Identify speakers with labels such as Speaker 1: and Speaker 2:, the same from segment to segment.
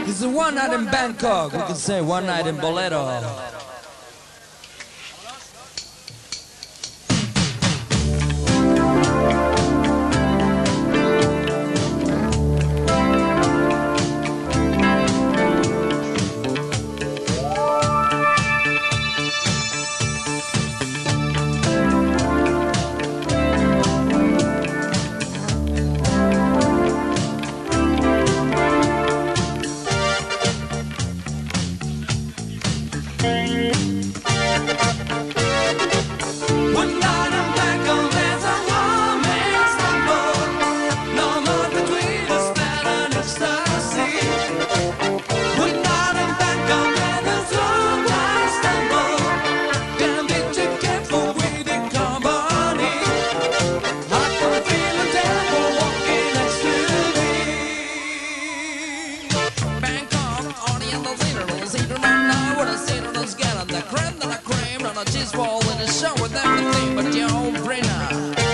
Speaker 1: It's a one night in Bangkok, we can say one night in Boleto. Just fall in the show with everything but your own brainer.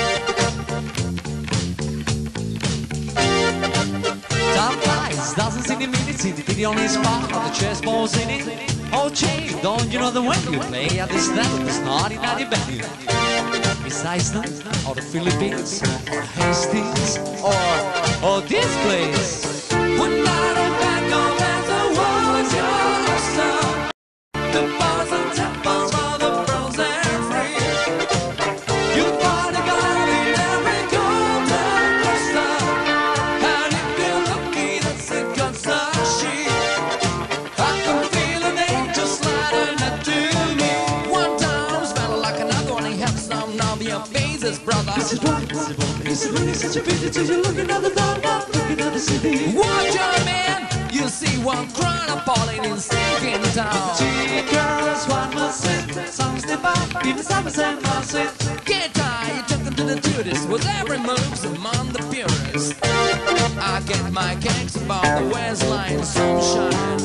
Speaker 1: Time flies, dozens in a minute, in the video on his spot, all the chess balls in it. Oh, Jay, don't you know that when you play at this level, it's not in any venue. It's Iceland, or the Philippines, or Hastings, or this place. One night on Bangkok, there's a world your oyster. The bars and temples for the frozen free. You find a girl in every golden cluster, and if you're lucky, that's a concert she. I can feel an angel sliding up to me. One time smelled like another one. He had some of your faces, brother. Is it right? Is it really such a pity till you're looking at the town now, looking at the city? Watch out, man! You see one crying and falling in sinking town.
Speaker 2: Two girls, one must sit, some step up in the summer and must sit.
Speaker 1: Get high, you took them to the tourist with every move's among the purest. I get my kicks about the waistline sunshine.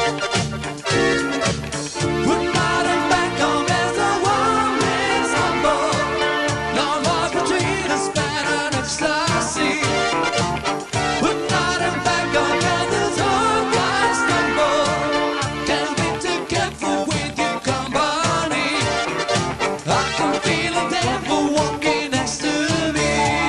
Speaker 1: Put out and back on as a one-man stumble. Long walk between a span and ecstasy. Put out and back on as a one-man stumble. Can't be too careful with your company. I can feel a devil walking next to me.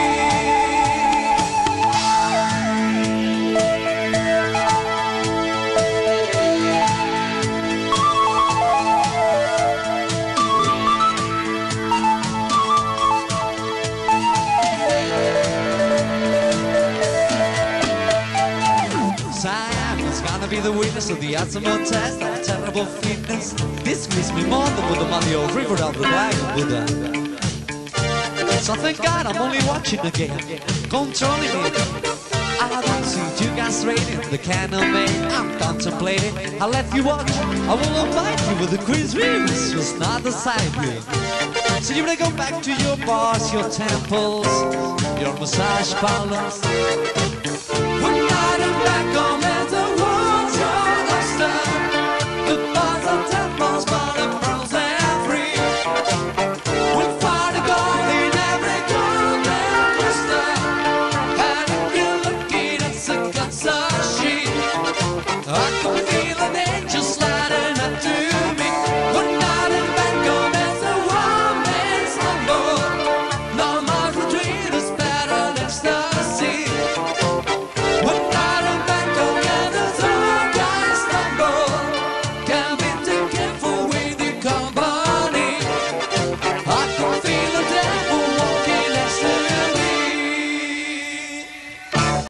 Speaker 2: Simon's gonna be the witness of the ultimate test of terrible fitness. This makes me more than with the money of river down the bag of Buddha. So thank God I'm only watching the game, controlling it. I don't see you guys rating the canon man. I'm contemplating. I'll let you watch. I will invite you with the quiz views, just not the side view. So you may go back to your bars, your temples, your massage parlors.
Speaker 1: One night and back on as a world's your oyster. The bars and temples for the frozen free. We'll find a gold in every golden cluster. And if you're lucky, that's a concert sheet. I can